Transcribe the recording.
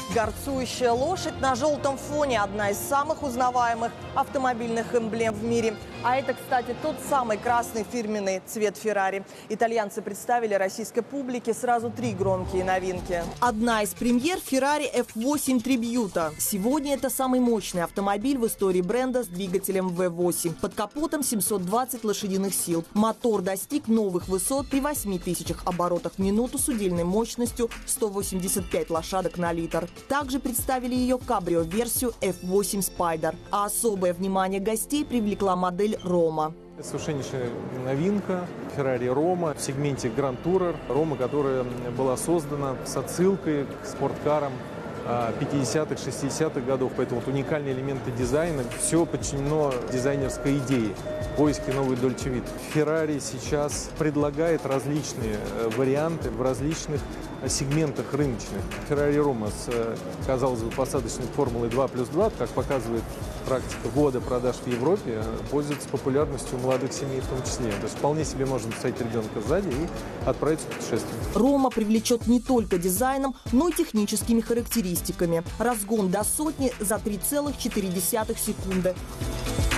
Горцующая лошадь на желтом фоне – одна из самых узнаваемых автомобильных эмблем в мире. А это, кстати, тот самый красный фирменный цвет Феррари. Итальянцы представили российской публике сразу 3 громкие новинки. Одна из премьер – Ferrari F8 Tributo. Сегодня это самый мощный автомобиль в истории бренда с двигателем V8. Под капотом 720 лошадиных сил. Мотор достиг новых высот при 8000 оборотах в минуту с удельной мощностью 185 лошадок на литр. Также представили ее кабрио-версию F8 Spider. А особое внимание гостей привлекла модель Roma. Совершеннейшая новинка Ferrari Roma в сегменте Grand Tourer. Roma, которая была создана с отсылкой к спорткарам 50-х, 60-х годов. Поэтому вот уникальные элементы дизайна. Все подчинено дизайнерской идее. Поиски новой Dolce Vita. Ferrari сейчас предлагает различные варианты в различных сегментах рыночных. Ferrari Roma с, казалось бы, посадочной формулой 2+2, как показывает практика года продаж в Европе, пользуется популярностью у молодых семей в том числе. То есть вполне себе можно поставить ребенка сзади и отправиться в путешествие. Roma привлечет не только дизайном, но и техническими характеристиками. Разгон до сотни за 3,4 секунды.